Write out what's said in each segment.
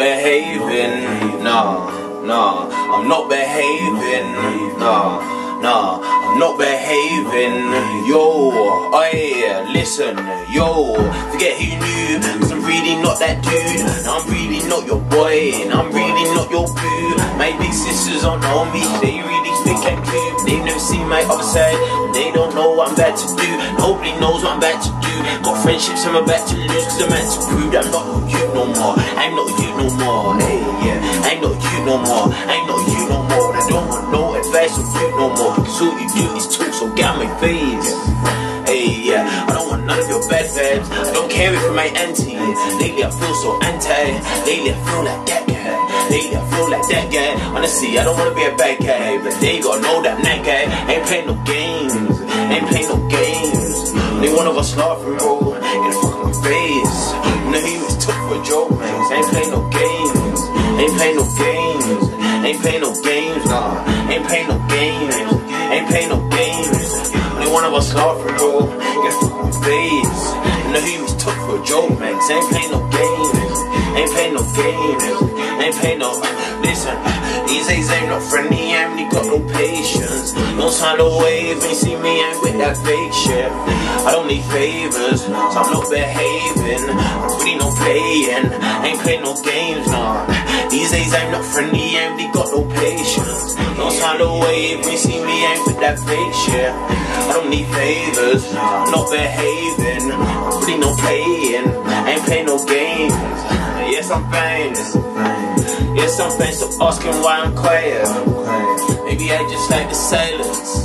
behaving, nah, I'm not behaving, nah, I'm not behaving, yo, aye, listen, yo, forget who you knew, cause I'm really not that dude, I'm really not your boy, and I'm really not your boo, my big sisters don't know me, they really think I'm cute, they've never seen my other side, and they don't know what I'm about to do, nobody knows what I'm about to do, got friendships I'm about to lose, cause I'm about to prove that I'm not you no more, I'm not you no more, hey, yeah, I'm not you no more, I'm not you no more, I don't want no advice from you no more, because all you do is talk, so get out my face, hey, yeah, I don't want none of your bad vibes, I don't care if you're my auntie, lately I feel so anti, lately I feel like that guy, lately I feel like that guy, honestly, I don't wanna be a bad guy, but they gotta know that I'm that guy, ain't playing no games, ain't playing no games, only one of us laughing, bro, get the fuck on my face, you know he was took for a joke, man, ain't playing no games, ain't playing no games, ain't playing no games, nah, ain't playing no games, ain't playing no games, only one of us laughing, bro, get the fuck on my face, you know he was took for a joke, man, ain't playing no games, ain't playing no games, ain't playing no, listen, these days ain't not friendly, I ain't really got no patience, don't sign no wave, ain't see me, ain't with that fake shit, I don't need favors, so I'm not behaving, I'm really not playing, ain't playing no games, nah, these days I'm not friendly, ain't really got no patience, don't sign no wave, ain't see me, ain't with that fake shit, I don't need favors, I'm not behaving, I'm really not playing, ain't playing no games, yes I'm famous, yes I'm famous, so asking why I'm quiet, maybe I just like the silence,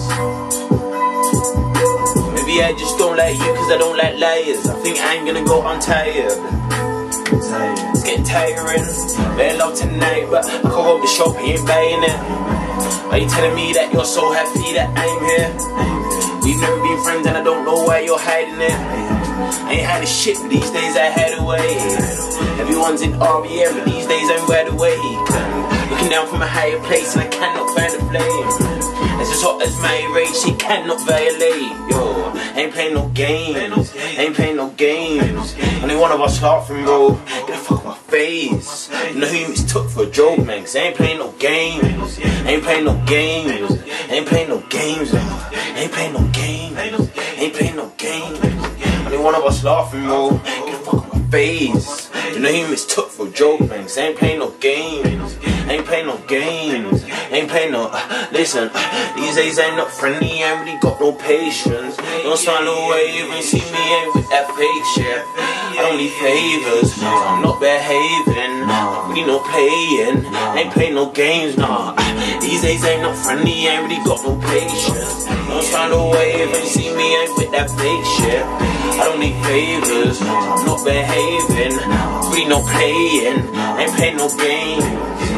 maybe I just don't like you cause I don't like liars, I think I'm gonna go untired, it's getting tiring, better love tonight, but I call up the shop, he ain't buying it, are you telling me that you're so happy that I'm here, we've never been friends and I don't know why you're hiding it, I ain't had a shit, but these days I had a way, everyone's in REM, but these days I'm wide awake, looking down from a higher place and I cannot find a flame, it's as hot as my rage, she cannot violate, yo, ain't playing no games, ain't playing no games, only one of us laughing, bro, get the fuck my face, you know who mistook for a joke, man, cause I ain't playing no games, ain't playing no games, ain't playing no games, ain't playing no games, ain't playing no games, only one of us laughing, bro, get the fuck my face, you know he mistook for a joke, man, cause I ain't playing no games, ain't playing no games, ain't playing no, listen, these days I'm not friendly, I ain't really got no patience, don't sign no wave and see me ain't with that fake shit, I don't need favors, I'm not behaving, I'm really not playing, ain't playing no games, nah, these days I'm not friendly, I ain't really got no patience, don't sign no wave and see me ain't with that fake shit, I don't need favors, I'm not behaving, I'm really not playing, ain't playing no games,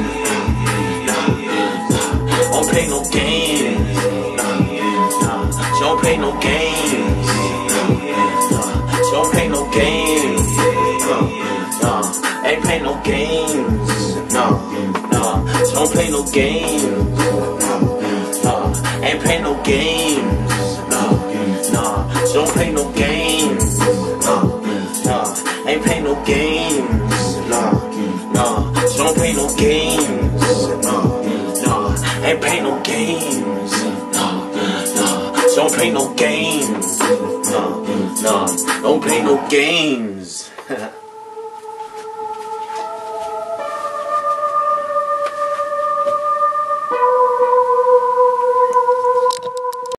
don't play no games, she don't play no games, she don't play no games, ain't play no games, she don't play no games, ain't play no games, she don't play no games, ain't play no games, she don't play no games, ain't play no games, don't play no games, don't play no games.